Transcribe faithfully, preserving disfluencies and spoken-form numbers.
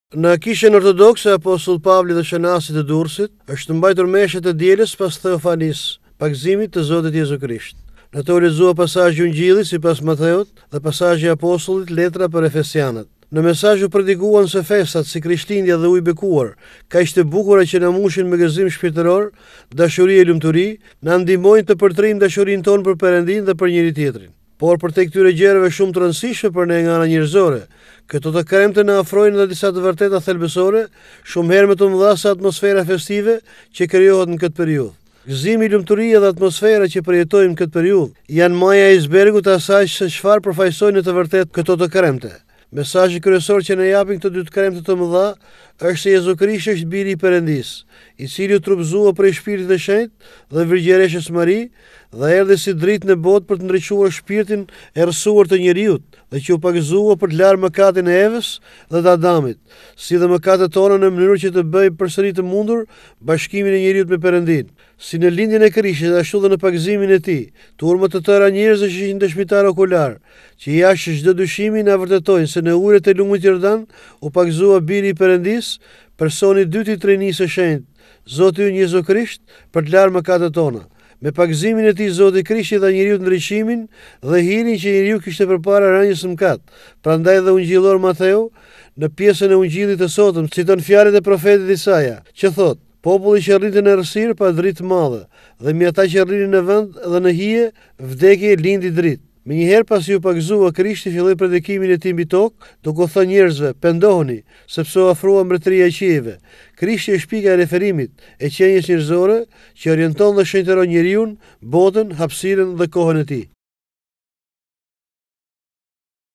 Në kishën ortodokse apostull Pavli dhe Shënasit të Durrësit është mbajtur meshet e dielës pas Theofanis, pagëzimit të Zotit Jezu Krisht. Në të u lexua pasazhi i Ungjillit sipas Mateut dhe pasazhi i apostullit Letra për Efesianët. Në mesazh u predikuan se festat si Krishtlindja dhe Uji i bekuar, kaq të bukura që na mushin me gëzim shpirtëror, dashuri e lumturi, na ndihmojnë të përtrijmë dashurinë tonë për Perëndin dhe për njëri tjetrin. Por për te këtyre gjërave shumë të rëndësishme për ne nga ana njerëzore, këto të kremte na afrojnë edhe disa të vërteta thelbësore, shumë herë më të mëdha se atmosfera festive që krijohet në këtë periudhë. Gëzimi, lumturia dhe atmosfera që përjetojmë në këtë periudhë janë maja e icebergut të asaj se çfarë përfaqësojnë në të vërtetë këto të kremte. Mesazhi kryesor që ne japin këto dy të kremte të mëdha është se Jezu Krishti është biri i Perëndis, i cili u trupëzua prej Shpirtit të Shenjtë dhe Virgjëreshës Mari dhe erdhi si dritë në botë për të ndriçuar shpirtin e rrësuar të njerëzit dhe që u pagëzua për të larë mëkatin e Evës dhe të Adamit, si dhe mëkatet tona në mënyrë që të bëjë përsëri të mundur bashkimin e njerëzit me Perëndin. Si në lindjen e Krishtit ashtu dhe në pagëzimin e tij, turma të tëra njerëzve që ishin dëshmitar okular, që jashtë çdo dyshimi na vërtetojnë se në ujërat e lumit Jordan u pagëzua biri i Perëndis, personi i dytë i Trinisë së Shenjtë, Zoti ynë Jezu Krisht, për të larë mëkatet tona. Me pagëzimin e tij Zoti Krishti dha njeriu ndriçimin dhe hirin që njeriu kishte përpara rënjes së mëkat. Prandaj dhe ungjillor Mateu në pjesën e ungjillit të sotëm citon fjalët e profetit Isaia, që thotë: populli që rriten në errësirë pa dritë të madhe, dhe mbi ata që rrinin në vend dhe në hije, vdekje lindi dritë. Menjëherë pasi u pagëzua Krishti, filloi predikimin e tij mbi tokë, duke u thënë njerëzve: pendohuni, sepse u afrua mbretëria e qiejve. Krishti është pika e referimit e qenies njerëzore që orienton dhe shenjtëron njeriu, botën, hapësirën dhe kohën e tij.